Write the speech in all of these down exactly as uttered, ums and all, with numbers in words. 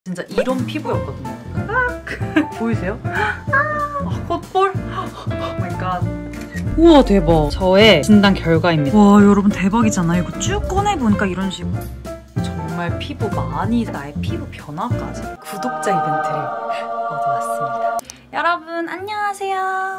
진짜 이런 피부였거든요. 보이세요? 아, 콧볼? 오 마이 갓. 우와 대박. 저의 진단 결과입니다. 와 여러분 대박이잖아요. 이거 쭉 꺼내보니까 이런 식으로 정말 피부 많이 나의 피부 변화까지 구독자 이벤트를 얻어왔습니다. 여러분 안녕하세요.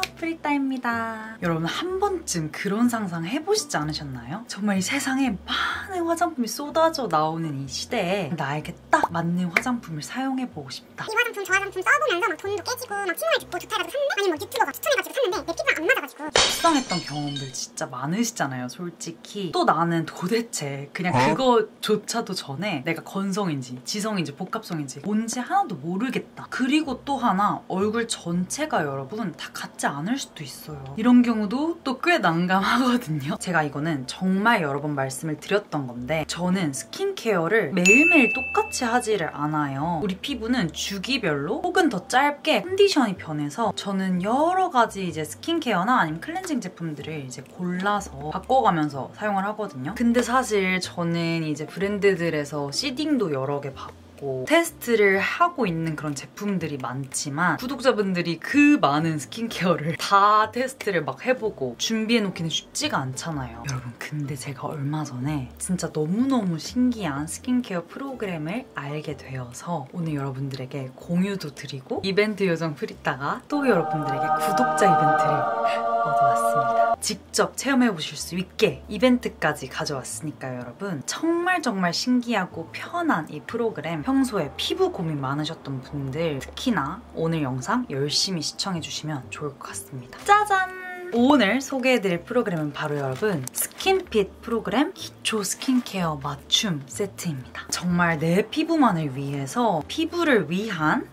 프리따입니다. 여러분 한 번쯤 그런 상상 해보시지 않으셨나요? 정말 이 세상에 많은 화장품이 쏟아져 나오는 이 시대에 나에게 딱 맞는 화장품을 사용해보고 싶다. 이 화장품 저 화장품 써보면서 막 돈도 깨지고 막 친구가 듣고 좋다 해가지고 샀는데 아니면 뭐 유튜버가 추천해가지고 샀는데 내 피부랑 안 맞아가지고 속상했던 경험들 진짜 많으시잖아요 솔직히. 또 나는 도대체 그냥 그거조차도 전에 내가 건성인지 지성인지 복합성인지 뭔지 하나도 모르겠다. 그리고 또 하나 얼굴 전체가 여러분 다 같지 않을 수도 있어요. 이런 경우도 또 꽤 난감하거든요. 제가 이거는 정말 여러 번 말씀을 드렸던 건데 저는 스킨케어를 매일매일 똑같이 하지를 않아요. 우리 피부는 주기별로 혹은 더 짧게 컨디션이 변해서 저는 여러 가지 이제 스킨케어나 아니면 클렌징 제품들을 이제 골라서 바꿔가면서 사용을 하거든요. 근데 사실 저는 이제 브랜드들에서 시딩도 여러 개 받고 테스트를 하고 있는 그런 제품들이 많지만 구독자분들이 그 많은 스킨케어를 다 테스트를 막 해보고 준비해놓기는 쉽지가 않잖아요. 여러분 근데 제가 얼마 전에 진짜 너무너무 신기한 스킨케어 프로그램을 알게 되어서 오늘 여러분들에게 공유도 드리고 이벤트 요정 프리따가 또 여러분들에게 구독자 이벤트를 얻어왔습니다. 직접 체험해보실 수 있게 이벤트까지 가져왔으니까요 여러분. 정말 정말 신기하고 편한 이 프로그램 평소에 피부 고민 많으셨던 분들 특히나 오늘 영상 열심히 시청해주시면 좋을 것 같습니다. 짜잔! 오늘 소개해드릴 프로그램은 바로 여러분 스킨핏 프로그램 기초 스킨케어 맞춤 세트입니다. 정말 내 피부만을 위해서 피부를 위한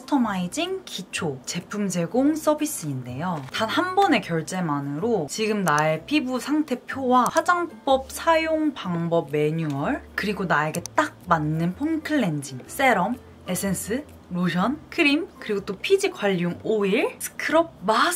커스터마이징 기초 제품 제공 서비스인데요. 단 한 번의 결제만으로 지금 나의 피부 상태표와 화장법 사용 방법 매뉴얼 그리고 나에게 딱 맞는 폼 클렌징, 세럼, 에센스, 로션, 크림, 그리고 또 피지 관리용 오일, 스크럽,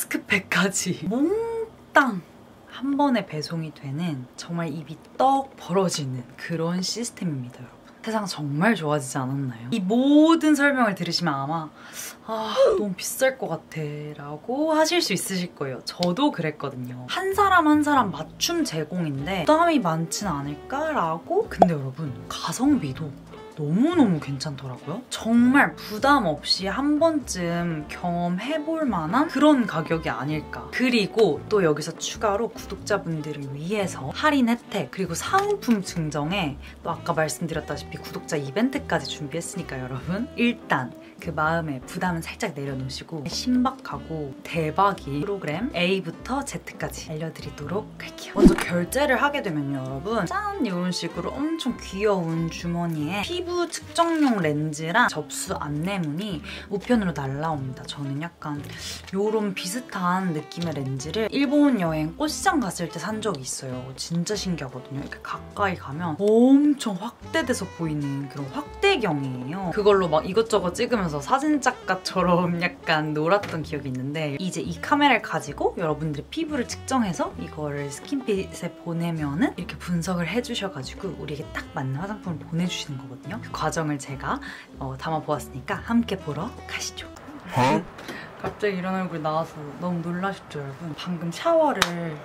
마스크팩까지 몽땅 한 번에 배송이 되는 정말 입이 떡 벌어지는 그런 시스템입니다, 여러분. 세상 정말 좋아지지 않았나요? 이 모든 설명을 들으시면 아마 아 너무 비쌀 것 같아 라고 하실 수 있으실 거예요. 저도 그랬거든요. 한 사람 한 사람 맞춤 제공인데 부담이 많진 않을까 라고. 근데 여러분 가성비도 너무너무 괜찮더라고요. 정말 부담 없이 한 번쯤 경험해볼 만한 그런 가격이 아닐까. 그리고 또 여기서 추가로 구독자분들을 위해서 할인 혜택 그리고 상품 증정에 또 아까 말씀드렸다시피 구독자 이벤트까지 준비했으니까 여러분 일단 그 마음의 부담은 살짝 내려놓으시고 신박하고 대박인 프로그램 A부터 Z까지 알려드리도록 할게요. 먼저 결제를 하게 되면요 여러분 짠! 이런 식으로 엄청 귀여운 주머니에 피부 측정용 렌즈랑 접수 안내문이 우편으로 날라옵니다. 저는 약간 이런 비슷한 느낌의 렌즈를 일본 여행 꽃시장 갔을 때 산 적이 있어요. 진짜 신기하거든요. 이렇게 가까이 가면 엄청 확대돼서 보이는 그런 확대경이에요. 그걸로 막 이것저것 찍으면서 사진작가처럼 약간 놀았던 기억이 있는데 이제 이 카메라를 가지고 여러분들의 피부를 측정해서 이거를 스킨핏에 보내면은 이렇게 분석을 해주셔가지고 우리에게 딱 맞는 화장품을 보내주시는 거거든요. 그 과정을 제가 어, 담아보았으니까 함께 보러 가시죠. 어? 갑자기 이런 얼굴 나와서 너무 놀라셨죠 여러분? 방금 샤워를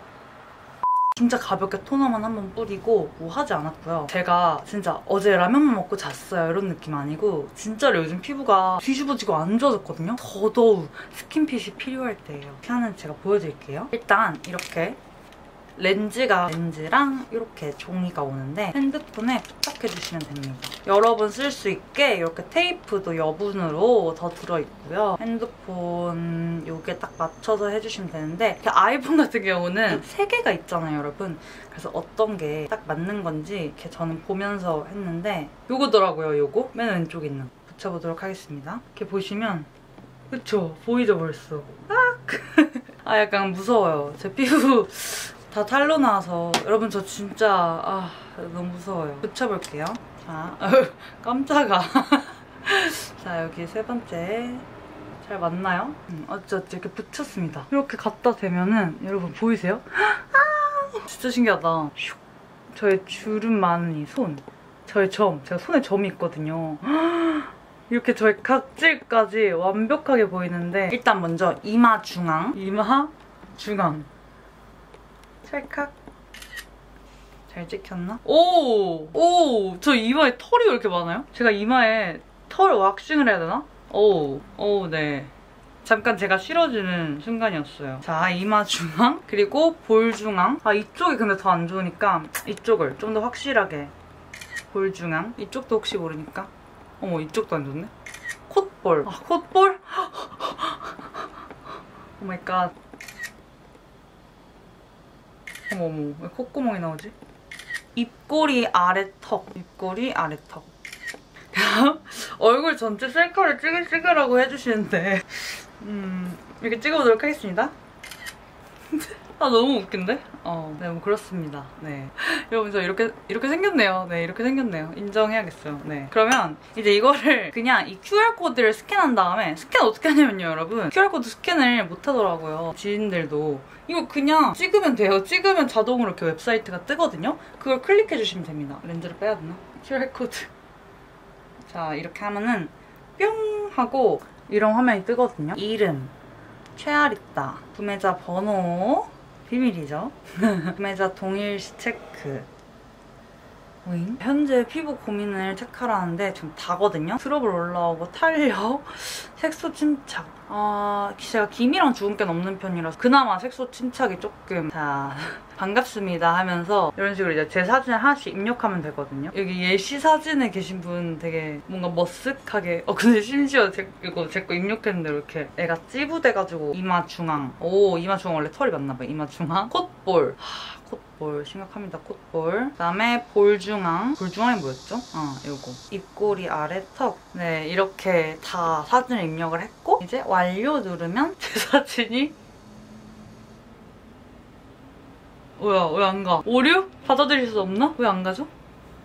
진짜 가볍게 토너만 한번 뿌리고 뭐 하지 않았고요. 제가 진짜 어제 라면만 먹고 잤어요 이런 느낌 아니고 진짜로 요즘 피부가 뒤집어지고 안 좋아졌거든요. 더더욱 스킨핏이 필요할 때예요. 하는 제가 보여드릴게요. 일단 이렇게 렌즈가 렌즈랑 이렇게 종이가 오는데 핸드폰에 부착해주시면 됩니다. 여러 번 쓸 수 있게 이렇게 테이프도 여분으로 더 들어있고요. 핸드폰 요게 딱 맞춰서 해주시면 되는데 아이폰 같은 경우는 세 개가 있잖아요 여러분. 그래서 어떤 게 딱 맞는 건지 이렇게 저는 보면서 했는데 요거더라고요. 요거 맨 왼쪽에 있는 붙여보도록 하겠습니다. 이렇게 보시면 그쵸? 보이죠 벌써? 아 약간 무서워요. 제 피부 다 탈로 나와서 여러분 저 진짜 아 너무 무서워요. 붙여볼게요. 자 깜짝아. 자 여기 세 번째 잘 맞나요? 음, 어찌어찌 이렇게 붙였습니다. 이렇게 갖다 대면은 여러분 보이세요? 아, 진짜 신기하다. 저의 주름 많은 이 손, 저의 점, 제가 손에 점이 있거든요. 이렇게 저의 각질까지 완벽하게 보이는데 일단 먼저 이마 중앙, 이마 중앙 찰칵. 잘 찍혔나? 오! 오! 저 이마에 털이 왜 이렇게 많아요? 제가 이마에 털 왁싱을 해야 되나? 오! 오, 네. 잠깐 제가 싫어지는 순간이었어요. 자, 이마 중앙, 그리고 볼 중앙. 아, 이쪽이 근데 더 안 좋으니까 이쪽을 좀 더 확실하게. 볼 중앙. 이쪽도 혹시 모르니까. 어머, 이쪽도 안 좋네. 콧볼. 아, 콧볼? 오 마이 갓. 어머, 어머. 왜 콧구멍이 나오지? 입꼬리 아래턱. 입꼬리 아래턱. 얼굴 전체 셀카를 찍을 찍으라고 해주시는데 음, 이렇게 찍어보도록 하겠습니다. 아, 너무 웃긴데? 어, 네, 뭐 그렇습니다. 네. 여러분, 저 이렇게, 이렇게 생겼네요. 네, 이렇게 생겼네요. 인정해야겠어요. 네. 그러면 이제 이거를 그냥 이 큐알코드를 스캔한 다음에, 스캔 어떻게 하냐면요, 여러분. 큐알코드 스캔을 못 하더라고요. 지인들도. 이거 그냥 찍으면 돼요. 찍으면 자동으로 이렇게 웹사이트가 뜨거든요. 그걸 클릭해주시면 됩니다. 렌즈를 빼야 되나? 큐알코드. 자, 이렇게 하면은 뿅! 하고 이런 화면이 뜨거든요. 이름, 최아리따, 구매자 번호, 비밀이죠. 구매자 동일시 체크. 오잉? 현재 피부 고민을 체크하라는데 지금 다거든요. 트러블 올라오고 탄력, 색소 침착. 아, 제가 기미랑 죽은 게 없는 편이라서 그나마 색소 침착이 조금. 자, 반갑습니다 하면서 이런 식으로 이제 제 사진을 하나씩 입력하면 되거든요. 여기 예시 사진에 계신 분 되게 뭔가 머쓱하게. 어, 근데 심지어 제, 이거 제 거 입력했는데 이렇게 애가 찌부돼가지고 이마 중앙. 오, 이마 중앙 원래 털이 많나봐요. 이마 중앙. 콧볼. 하, 콧볼 심각합니다. 콧볼. 그다음에 볼 중앙. 볼 중앙이 뭐였죠? 아, 요거. 입꼬리 아래 턱. 네, 이렇게 다 사진을 입력을 했고 이제 완료 누르면 제 사진이 뭐야, 왜 안 가? 오류? 받아들일 수 없나? 왜 안 가죠?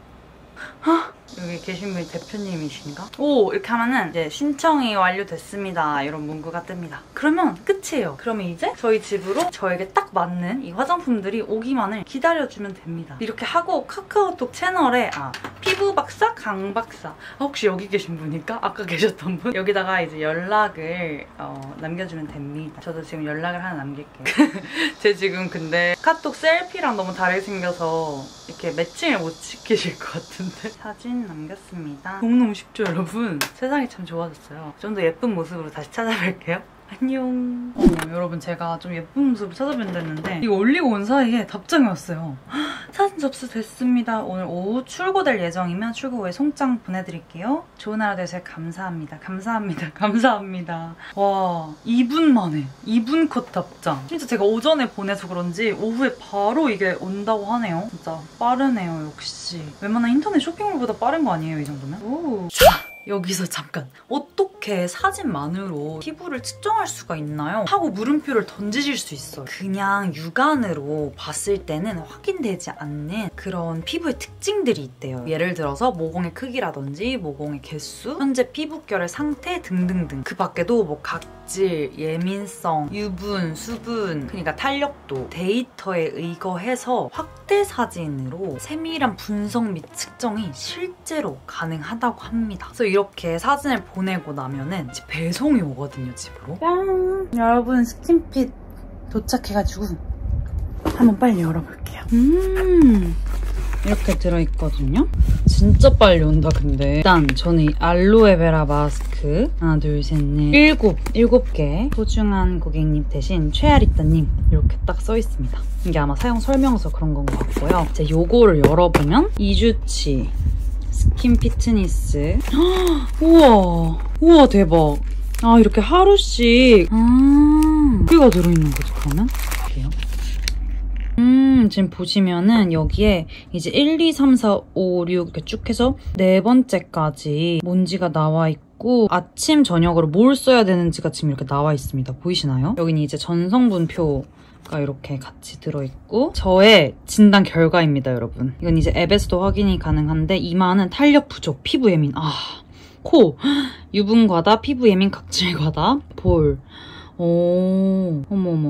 헉! 여기 계신 분이 대표님이신가? 오, 이렇게 하면은 이제 신청이 완료됐습니다. 이런 문구가 뜹니다. 그러면 끝이에요. 그러면 이제 저희 집으로 저에게 딱 맞는 이 화장품들이 오기만을 기다려주면 됩니다. 이렇게 하고 카카오톡 채널에 아, 피부 박사 강 박사. 아, 혹시 여기 계신 분일까? 아까 계셨던 분? 여기다가 이제 연락을 어, 남겨주면 됩니다. 저도 지금 연락을 하나 남길게요. 제 지금 근데 카톡 셀피랑 너무 다르게 생겨서 이렇게 매칭을 못 시키실 것 같은데. 사진 남겼습니다. 너무너무 쉽죠, 여러분? 세상이 참 좋아졌어요. 좀 더 예쁜 모습으로 다시 찾아뵐게요. 안녕. 어, 여러분, 제가 좀 예쁜 모습을 찾아뵌다는데 이거 올리고 온 사이에 답장이 왔어요. 사진 접수됐습니다. 오늘 오후 출고될 예정이면 출고 후에 송장 보내드릴게요. 좋은 하루 되세요. 감사합니다. 감사합니다. 감사합니다. 와, 이 분 만에 이 분 컷 답장. 진짜 제가 오전에 보내서 그런지 오후에 바로 이게 온다고 하네요. 진짜 빠르네요, 역시. 웬만한 인터넷 쇼핑몰보다 빠른 거 아니에요, 이 정도면? 오. 자, 여기서 잠깐. 어떻게 사진만으로 피부를 측정할 수가 있나요? 하고 물음표를 던지실 수 있어요. 그냥 육안으로 봤을 때는 확인되지 않는 그런 피부의 특징들이 있대요. 예를 들어서 모공의 크기라든지 모공의 개수, 현재 피부결의 상태 등등등. 그 밖에도 뭐 각질, 예민성, 유분, 수분, 그러니까 탄력도 데이터에 의거해서 확대 사진으로 세밀한 분석 및 측정이 실제로 가능하다고 합니다. 그래서 이렇게 사진을 보내고 나면은 이제 배송이 오거든요, 집으로. 짠! 여러분, 스킨핏 도착해가지고 한번 빨리 열어볼게요. 음, 이렇게 들어있거든요. 진짜 빨리 온다, 근데. 일단 저는 이 알로에베라 마스크 하나, 둘, 셋, 넷, 일곱, 일곱 개 소중한 고객님 대신 최아리따님 이렇게 딱 써있습니다. 이게 아마 사용 설명서 그런 건 것 같고요. 이제 요거를 열어보면 이주치 스킨 피트니스. 우와, 우와, 대박. 아, 이렇게 하루씩 아, 여기가 들어있는 거지, 그러면? 볼게요. 음, 지금 보시면은 여기에 이제 일, 이, 삼, 사, 오, 육 이렇게 쭉 해서 네 번째까지 뭔지가 나와 있고 아침, 저녁으로 뭘 써야 되는지가 지금 이렇게 나와 있습니다. 보이시나요? 여기는 이제 전성분표 가 이렇게 같이 들어있고 저의 진단 결과입니다, 여러분. 이건 이제 앱에서도 확인이 가능한데 이마는 탄력 부족, 피부 예민, 아, 코, 유분 과다, 피부 예민, 각질 과다, 볼, 오, 어머머,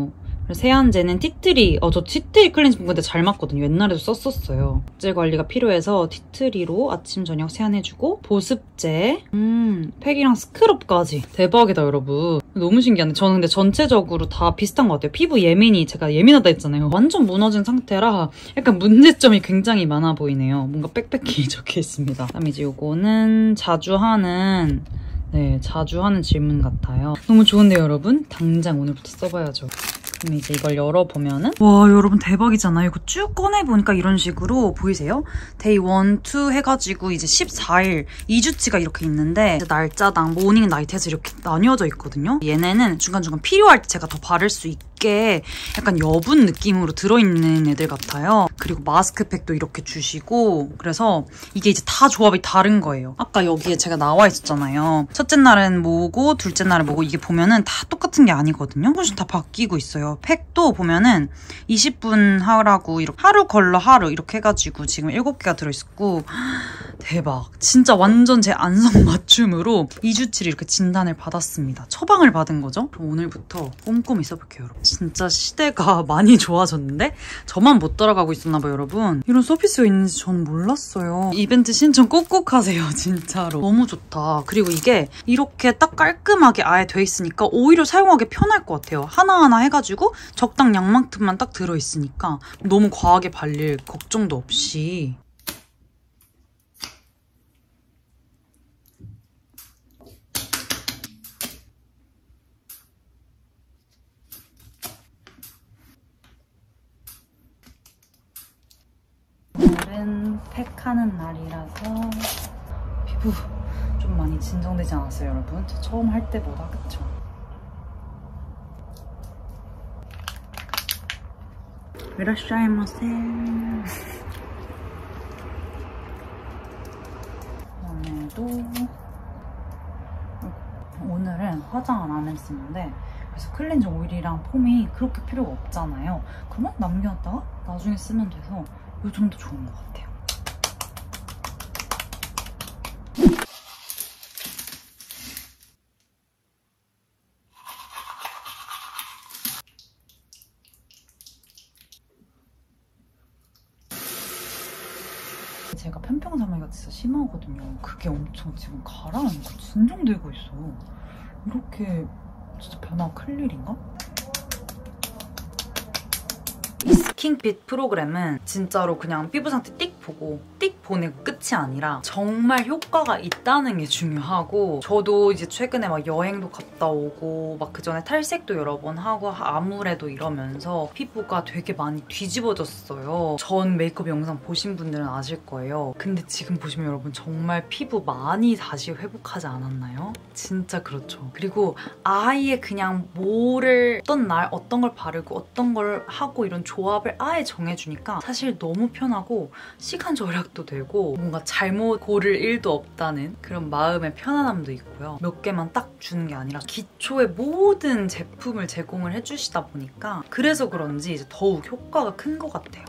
세안제는 티트리. 어, 저 티트리 클렌징 근데 잘 맞거든요. 옛날에도 썼었어요. 젤 관리가 필요해서 티트리로 아침 저녁 세안해주고, 보습제, 음, 팩이랑 스크럽까지. 대박이다 여러분. 너무 신기한데 저는 근데 전체적으로 다 비슷한 것 같아요. 피부 예민이, 제가 예민하다 했잖아요. 완전 무너진 상태라 약간 문제점이 굉장히 많아 보이네요. 뭔가 빽빽히 적혀 있습니다. 그다음에 이제 요거는 자주 하는, 네, 자주 하는 질문 같아요. 너무 좋은데요 여러분? 당장 오늘부터 써봐야죠. 그럼 이제 이걸 열어보면은, 와 여러분 대박이잖아요. 이거 쭉 꺼내보니까 이런 식으로 보이세요? 데이 일, 이 해가지고 이제 십사 일 이 주치가 이렇게 있는데, 날짜당 모닝 나이트에서 이렇게 나뉘어져 있거든요. 얘네는 중간중간 필요할 때 제가 더 바를 수 있게 약간 여분 느낌으로 들어있는 애들 같아요. 그리고 마스크팩도 이렇게 주시고, 그래서 이게 이제 다 조합이 다른 거예요. 아까 여기에 제가 나와 있었잖아요. 첫째 날은 뭐고 둘째 날은 뭐고, 이게 보면은 다 똑같은 게 아니거든요. 조금씩 다 바뀌고 있어요. 팩도 보면은 이십 분 하라고 이렇게 하루 걸러 하루 이렇게 해가지고 지금 일곱 개가 들어있었고, 대박. 진짜 완전 제 안성 맞춤으로 이 주치를 이렇게 진단을 받았습니다. 처방을 받은 거죠. 그럼 오늘부터 꼼꼼히 써볼게요 여러분. 진짜 시대가 많이 좋아졌는데 저만 못 따라가고 있었나 봐요 여러분. 이런 서비스가 있는지 저는 몰랐어요. 이벤트 신청 꼭꼭 하세요 진짜로. 너무 좋다. 그리고 이게 이렇게 딱 깔끔하게 아예 돼 있으니까 오히려 사용하기 편할 것 같아요. 하나하나 해가지고 적당 양만큼만 딱 들어있으니까 너무 과하게 발릴 걱정도 없이. 오늘은 팩하는 날이라서 피부 좀 많이 진정되지 않았어요 여러분? 저 처음 할 때보다. 그쵸? 이라샤이마세. 오늘도 오늘은 화장을 안 했었는데, 그래서 클렌징 오일이랑 폼이 그렇게 필요가 없잖아요. 그만 남겨놨다가 나중에 쓰면 돼서 이 정도 좋은 것 같아요. 제가 편평삼이가 진짜 심하거든요. 그게 엄청 지금 가라앉고 진정되고 있어. 이렇게 진짜 변화가 클 일인가? 이 스킨핏 프로그램은 진짜로 그냥 피부 상태 띡 보고 띡 보내고 끝이 아니라 정말 효과가 있다는 게 중요하고, 저도 이제 최근에 막 여행도 갔다 오고 막 그전에 탈색도 여러 번 하고 아무래도 이러면서 피부가 되게 많이 뒤집어졌어요. 전 메이크업 영상 보신 분들은 아실 거예요. 근데 지금 보시면 여러분 정말 피부 많이 다시 회복하지 않았나요? 진짜 그렇죠. 그리고 아예 그냥 뭐를 어떤 날 어떤 걸 바르고 어떤 걸 하고 이런 조합을 아예 정해주니까 사실 너무 편하고 시간 절약도 되고 뭔가 잘못 고를 일도 없다는 그런 마음의 편안함도 있고요. 몇 개만 딱 주는 게 아니라 기초의 모든 제품을 제공을 해주시다 보니까 그래서 그런지 이제 더욱 효과가 큰 것 같아요.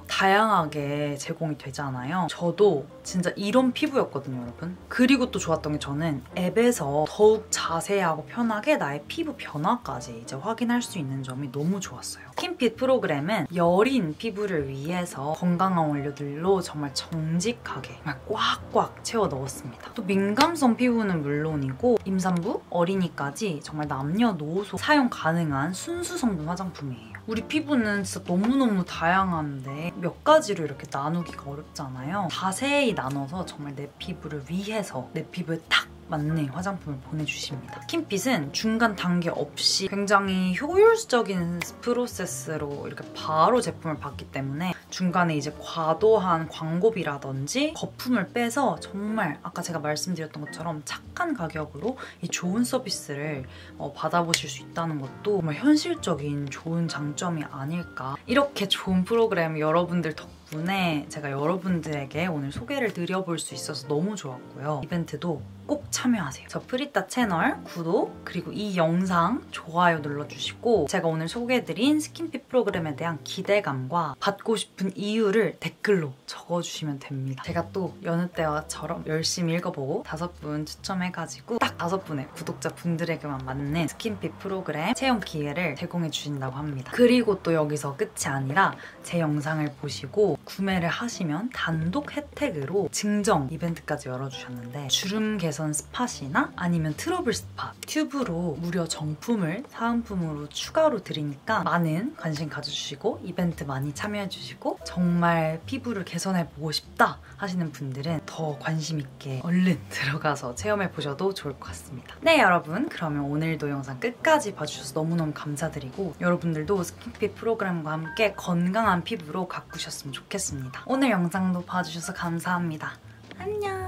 다양하게 제공이 되잖아요. 저도 진짜 이런 피부였거든요, 여러분. 그리고 또 좋았던 게 저는 앱에서 더욱 자세하고 편하게 나의 피부 변화까지 이제 확인할 수 있는 점이 너무 좋았어요. 스킨핏 프로그램은 여린 피부를 위해서 건강한 원료들로 정말 정직하게 정말 꽉꽉 채워 넣었습니다. 또 민감성 피부는 물론이고 임산부, 어린이까지 정말 남녀노소 사용 가능한 순수 성분 화장품이에요. 우리 피부는 진짜 너무너무 다양한데 몇 가지로 이렇게 나누기가 어렵잖아요. 자세히 나눠서 정말 내 피부를 위해서 내 피부에 딱 맞는 화장품을 보내주십니다. 스킨핏은 중간 단계 없이 굉장히 효율적인 프로세스로 이렇게 바로 제품을 받기 때문에 중간에 이제 과도한 광고비라든지 거품을 빼서 정말 아까 제가 말씀드렸던 것처럼 착한 가격으로 이 좋은 서비스를 어, 받아보실 수 있다는 것도 정말 현실적인 좋은 장점이 아닐까. 이렇게 좋은 프로그램 여러분들 덕분에 제가 여러분들에게 오늘 소개를 드려볼 수 있어서 너무 좋았고요. 이벤트도 꼭 참여하세요. 저 프리따 채널 구독 그리고 이 영상 좋아요 눌러주시고 제가 오늘 소개해드린 스킨핏 프로그램에 대한 기대감과 받고 싶은 이유를 댓글로 적어주시면 됩니다. 제가 또 여느 때와처럼 열심히 읽어보고 다섯 분 추첨해가지고 딱 다섯 분의 구독자 분들에게만 맞는 스킨핏 프로그램 체험 기회를 제공해 주신다고 합니다. 그리고 또 여기서 끝이 아니라 제 영상을 보시고 구매를 하시면 단독 혜택으로 증정 이벤트까지 열어주셨는데 주름 개선 스팟이나 아니면 트러블 스팟 튜브로 무려 정품을 사은품으로 추가로 드리니까 많은 관심 가져주시고 이벤트 많이 참여해주시고 정말 피부를 개선해보고 싶다 하시는 분들은 더 관심 있게 얼른 들어가서 체험해보셔도 좋을 것 같습니다. 네 여러분, 그러면 오늘도 영상 끝까지 봐주셔서 너무너무 감사드리고 여러분들도 스킨핏 프로그램과 함께 건강한 피부로 가꾸셨으면 좋겠습니다. 오늘 영상도 봐주셔서 감사합니다. 안녕.